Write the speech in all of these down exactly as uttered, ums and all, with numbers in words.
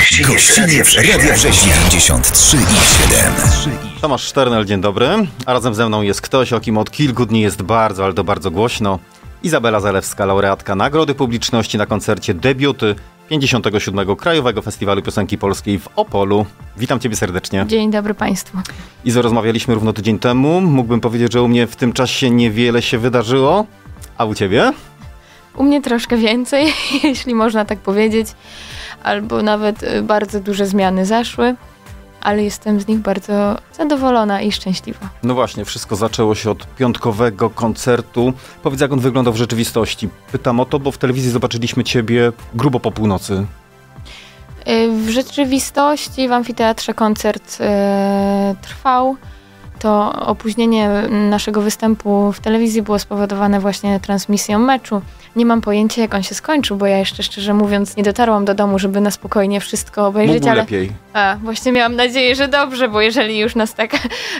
Gościniec Radia Września dziewięćdziesiąt trzy i siedem. Tomasz Szternel, dzień dobry. A razem ze mną jest ktoś, o kim od kilku dni jest bardzo, ale to bardzo głośno. Izabela Zalewska, laureatka Nagrody Publiczności na koncercie debiuty pięćdziesiątego siódmego Krajowego Festiwalu Piosenki Polskiej w Opolu. Witam Ciebie serdecznie. Dzień dobry Państwu. Izo, rozmawialiśmy równo tydzień temu. Mógłbym powiedzieć, że u mnie w tym czasie niewiele się wydarzyło. A u Ciebie? U mnie troszkę więcej, jeśli można tak powiedzieć. Albo nawet bardzo duże zmiany zaszły, ale jestem z nich bardzo zadowolona i szczęśliwa. No właśnie, wszystko zaczęło się od piątkowego koncertu. Powiedz, jak on wyglądał w rzeczywistości. Pytam o to, bo w telewizji zobaczyliśmy Ciebie grubo po północy. W rzeczywistości w amfiteatrze koncert e, trwał. To opóźnienie naszego występu w telewizji było spowodowane właśnie transmisją meczu. Nie mam pojęcia, jak on się skończył, bo ja jeszcze, szczerze mówiąc, nie dotarłam do domu, żeby na spokojnie wszystko obejrzeć. Mógł ale lepiej. A, właśnie miałam nadzieję, że dobrze, bo jeżeli już nas tak y,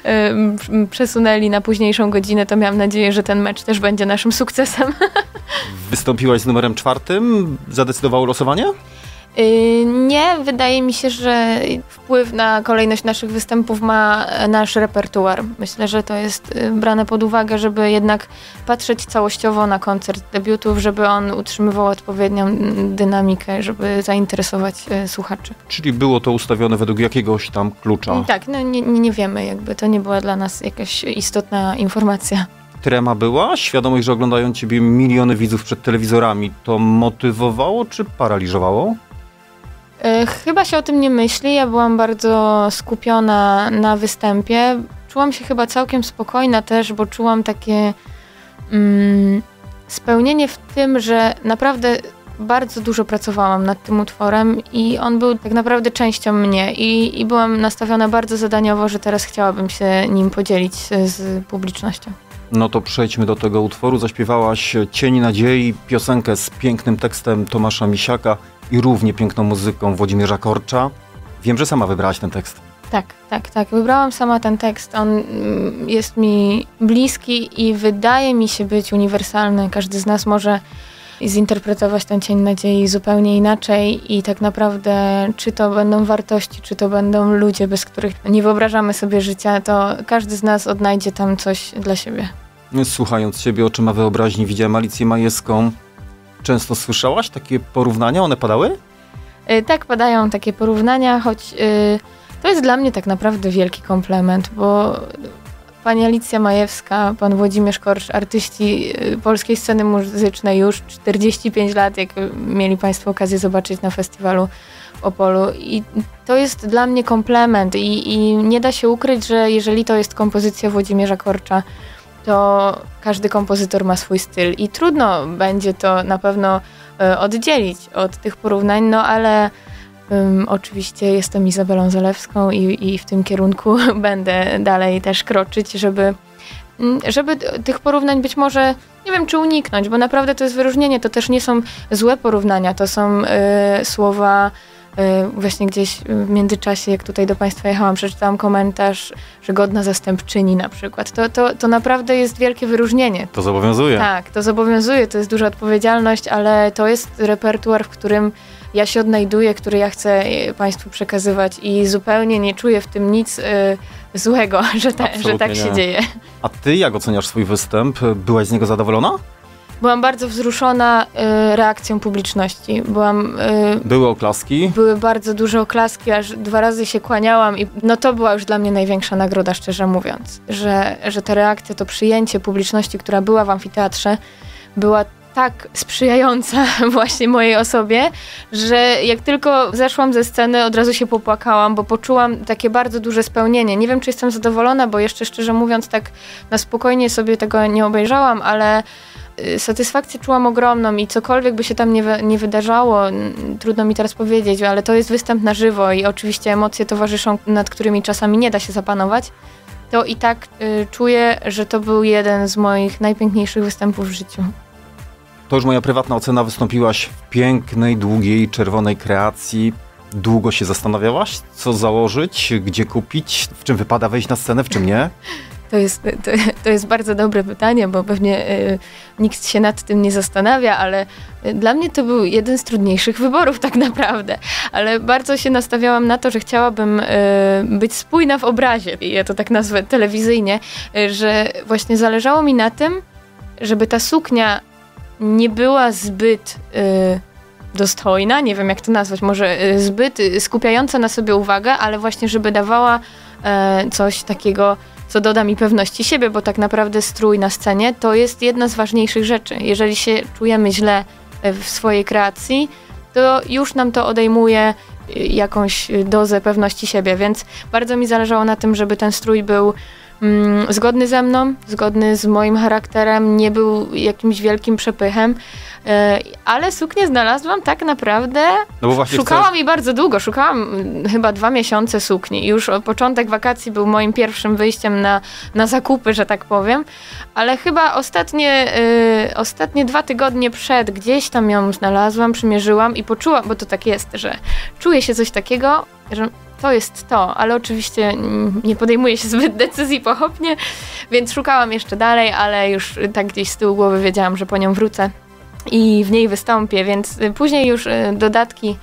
przesunęli na późniejszą godzinę, to miałam nadzieję, że ten mecz też będzie naszym sukcesem. Wystąpiłaś z numerem czwartym? Zadecydowało losowanie? Yy, nie, wydaje mi się, że wpływ na kolejność naszych występów ma nasz repertuar. Myślę, że to jest brane pod uwagę, żeby jednak patrzeć całościowo na koncert debiutów, żeby on utrzymywał odpowiednią dynamikę, żeby zainteresować y, słuchaczy. Czyli było to ustawione według jakiegoś tam klucza? Tak, no nie, nie wiemy, jakby to nie była dla nas jakaś istotna informacja. Trema była? Świadomość, że oglądają Ciebie miliony widzów przed telewizorami, to motywowało czy paraliżowało? Chyba się o tym nie myśli. Ja byłam bardzo skupiona na występie. Czułam się chyba całkiem spokojna też, bo czułam takie mm, spełnienie w tym, że naprawdę bardzo dużo pracowałam nad tym utworem i on był tak naprawdę częścią mnie i, i byłam nastawiona bardzo zadaniowo, że teraz chciałabym się nim podzielić z publicznością. No to przejdźmy do tego utworu. Zaśpiewałaś Cień Nadziei, piosenkę z pięknym tekstem Tomasza Misiaka i równie piękną muzyką Włodzimierza Korcza. Wiem, że sama wybrałaś ten tekst. Tak, tak, tak. Wybrałam sama ten tekst. On jest mi bliski i wydaje mi się być uniwersalny. Każdy z nas może zinterpretować ten Cień Nadziei zupełnie inaczej i tak naprawdę czy to będą wartości, czy to będą ludzie, bez których nie wyobrażamy sobie życia, to każdy z nas odnajdzie tam coś dla siebie. Słuchając Ciebie oczyma wyobraźni, widziałem Alicję Majewską. Często słyszałaś takie porównania? One padały? Yy, tak, padają takie porównania, choć yy, to jest dla mnie tak naprawdę wielki komplement, bo pani Alicja Majewska, pan Włodzimierz Korcz, artyści polskiej sceny muzycznej już czterdzieści pięć lat, jak mieli Państwo okazję zobaczyć na festiwalu w Opolu. I to jest dla mnie komplement i, i nie da się ukryć, że jeżeli to jest kompozycja Włodzimierza Korcza, to każdy kompozytor ma swój styl i trudno będzie to na pewno y, oddzielić od tych porównań, no ale Um, oczywiście jestem Izabelą Zalewską i, i w tym kierunku będę dalej też kroczyć, żeby, żeby tych porównań być może, nie wiem czy uniknąć, bo naprawdę to jest wyróżnienie, to też nie są złe porównania, to są y, słowa, y, właśnie gdzieś w międzyczasie, jak tutaj do Państwa jechałam, przeczytałam komentarz, że godna zastępczyni na przykład. To, to, to naprawdę jest wielkie wyróżnienie. To zobowiązuje. Tak, to zobowiązuje, to jest duża odpowiedzialność, ale to jest repertuar, w którym ja się odnajduję, który ja chcę Państwu przekazywać i zupełnie nie czuję w tym nic y, złego, że, ta, że tak się nie. dzieje. A Ty jak oceniasz swój występ? Byłaś z niego zadowolona? Byłam bardzo wzruszona y, reakcją publiczności. Byłam, y, Były oklaski? Były bardzo duże oklaski, aż dwa razy się kłaniałam i no to była już dla mnie największa nagroda, szczerze mówiąc. Że, że ta reakcja, to przyjęcie publiczności, która była w amfiteatrze, była tak sprzyjająca właśnie mojej osobie, że jak tylko zeszłam ze sceny, od razu się popłakałam, bo poczułam takie bardzo duże spełnienie. Nie wiem, czy jestem zadowolona, bo jeszcze szczerze mówiąc tak na spokojnie sobie tego nie obejrzałam, ale satysfakcję czułam ogromną i cokolwiek by się tam nie, nie wydarzało, trudno mi teraz powiedzieć, ale to jest występ na żywo i oczywiście emocje towarzyszą, nad którymi czasami nie da się zapanować, to i tak y, czuję, że to był jeden z moich najpiękniejszych występów w życiu. To już moja prywatna ocena. Wystąpiłaś w pięknej, długiej, czerwonej kreacji. Długo się zastanawiałaś, co założyć, gdzie kupić, w czym wypada wejść na scenę, w czym nie? To jest, to, to jest bardzo dobre pytanie, bo pewnie y, nikt się nad tym nie zastanawia, ale y, dla mnie to był jeden z trudniejszych wyborów tak naprawdę. Ale bardzo się nastawiałam na to, że chciałabym y, być spójna w obrazie, ja to tak nazwę telewizyjnie, y, że właśnie zależało mi na tym, żeby ta suknia nie była zbyt y, dostojna, nie wiem jak to nazwać, może y, zbyt y, skupiająca na sobie uwagę, ale właśnie żeby dawała y, coś takiego, co doda mi pewności siebie, bo tak naprawdę strój na scenie to jest jedna z ważniejszych rzeczy. Jeżeli się czujemy źle w swojej kreacji, to już nam to odejmuje jakąś dozę pewności siebie, więc bardzo mi zależało na tym, żeby ten strój był mm, zgodny ze mną, zgodny z moim charakterem, nie był jakimś wielkim przepychem, yy, ale suknię znalazłam tak naprawdę, no bo właśnie szukałam chcesz... jej bardzo długo, szukałam mm, chyba dwa miesiące sukni. Już początek wakacji był moim pierwszym wyjściem na, na zakupy, że tak powiem, ale chyba ostatnie, yy, ostatnie dwa tygodnie przed gdzieś tam ją znalazłam, przymierzyłam i poczułam, bo to tak jest, że czuję się coś takiego, że to jest to, ale oczywiście nie podejmuję się zbyt decyzji pochopnie, więc szukałam jeszcze dalej, ale już tak gdzieś z tyłu głowy wiedziałam, że po nią wrócę i w niej wystąpię, więc później już dodatki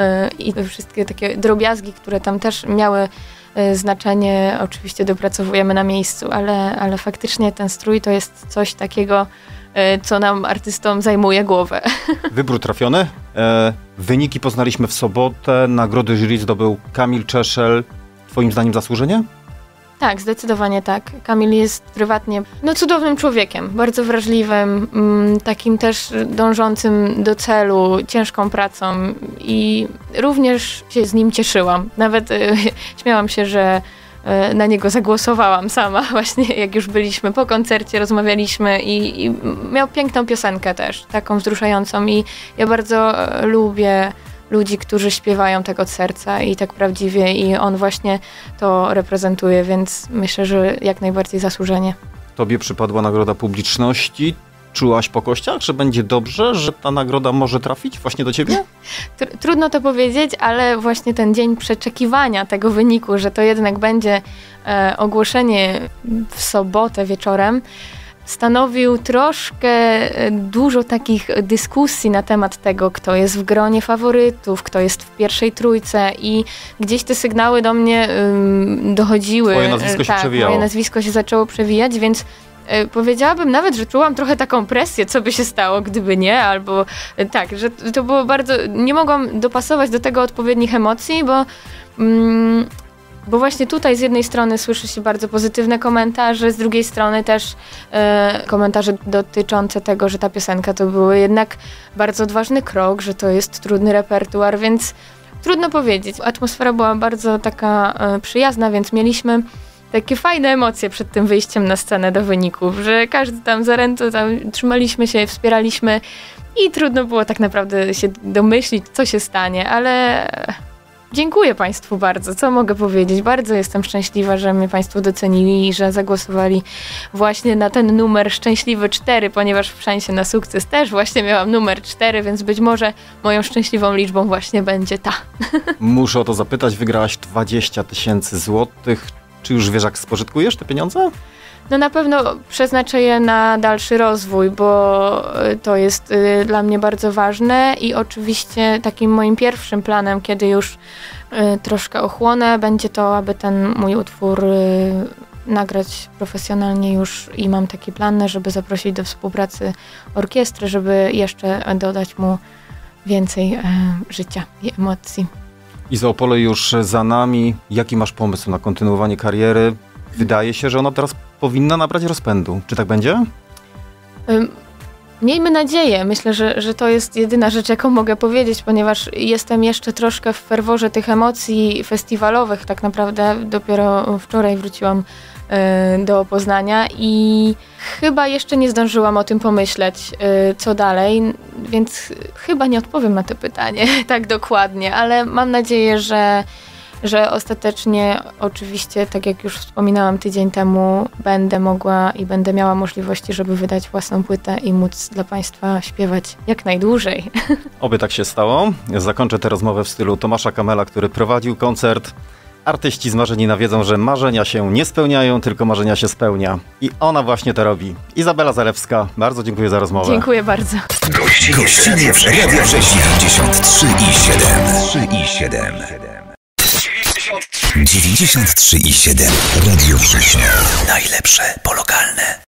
i wszystkie takie drobiazgi, które tam też miały znaczenie, oczywiście dopracowujemy na miejscu, ale, ale faktycznie ten strój to jest coś takiego, co nam, artystom, zajmuje głowę. Wybór trafiony. E, wyniki poznaliśmy w sobotę. Nagrody jury zdobył Kamil Czeszel. Twoim zdaniem zasłużenie? Tak, zdecydowanie tak. Kamil jest prywatnie no, cudownym człowiekiem, bardzo wrażliwym, mm, takim też dążącym do celu, ciężką pracą i również się z nim cieszyłam. Nawet y, śmiałam się, że na niego zagłosowałam sama właśnie, jak już byliśmy po koncercie, rozmawialiśmy i, i miał piękną piosenkę też, taką wzruszającą i ja bardzo lubię ludzi, którzy śpiewają tak od serca i tak prawdziwie i on właśnie to reprezentuje, więc myślę, że jak najbardziej zasłużenie. Tobie przypadła nagroda publiczności. Czułaś po kościach, że będzie dobrze, że ta nagroda może trafić właśnie do ciebie? Trudno to powiedzieć, ale właśnie ten dzień przeczekiwania tego wyniku, że to jednak będzie e, ogłoszenie w sobotę wieczorem, stanowił troszkę dużo takich dyskusji na temat tego, kto jest w gronie faworytów, kto jest w pierwszej trójce i gdzieś te sygnały do mnie ym, dochodziły. Twoje nazwisko się tak, przewijało. moje nazwisko się zaczęło przewijać, więc powiedziałabym nawet, że czułam trochę taką presję, co by się stało, gdyby nie, albo tak, że to było bardzo, nie mogłam dopasować do tego odpowiednich emocji, bo, mm, bo właśnie tutaj z jednej strony słyszy się bardzo pozytywne komentarze, z drugiej strony też e, komentarze dotyczące tego, że ta piosenka to był jednak bardzo odważny krok, że to jest trudny repertuar, więc trudno powiedzieć. Atmosfera była bardzo taka e, przyjazna, więc mieliśmy takie fajne emocje przed tym wyjściem na scenę do wyników, że każdy tam za ręce tam trzymaliśmy się, wspieraliśmy i trudno było tak naprawdę się domyślić, co się stanie, ale dziękuję Państwu bardzo, co mogę powiedzieć. Bardzo jestem szczęśliwa, że mnie Państwo docenili i że zagłosowali właśnie na ten numer szczęśliwy cztery, ponieważ w szansie na sukces też właśnie miałam numer cztery, więc być może moją szczęśliwą liczbą właśnie będzie ta. Muszę o to zapytać, wygrałaś dwadzieścia tysięcy złotych. Czy już wiesz, jak spożytkujesz te pieniądze? No na pewno przeznaczę je na dalszy rozwój, bo to jest y, dla mnie bardzo ważne i oczywiście takim moim pierwszym planem, kiedy już y, troszkę ochłonę, będzie to, aby ten mój utwór y, nagrać profesjonalnie już i mam taki plan, żeby zaprosić do współpracy orkiestrę, żeby jeszcze dodać mu więcej y, życia i emocji. Iza Opole już za nami. Jaki masz pomysł na kontynuowanie kariery? Wydaje się, że ona teraz powinna nabrać rozpędu. Czy tak będzie? Miejmy nadzieję. Myślę, że, że to jest jedyna rzecz, jaką mogę powiedzieć, ponieważ jestem jeszcze troszkę w ferworze tych emocji festiwalowych. Tak naprawdę dopiero wczoraj wróciłam do Poznania i chyba jeszcze nie zdążyłam o tym pomyśleć, co dalej, więc chyba nie odpowiem na to pytanie tak dokładnie, ale mam nadzieję, że, że ostatecznie oczywiście, tak jak już wspominałam tydzień temu, będę mogła i będę miała możliwości, żeby wydać własną płytę i móc dla Państwa śpiewać jak najdłużej. Oby tak się stało. Zakończę tę rozmowę w stylu Tomasza Kamela, który prowadził koncert. Artyści zmarzeni wiedzą, że marzenia się nie spełniają, tylko marzenia się spełnia. I ona właśnie to robi. Izabela Zalewska, bardzo dziękuję za rozmowę. Dziękuję bardzo. Gościnie w Radio Września dziewięćdziesiąt trzy i siedem. dziewięćdziesiąt trzy i siedem. Radio Września. Najlepsze po lokalne.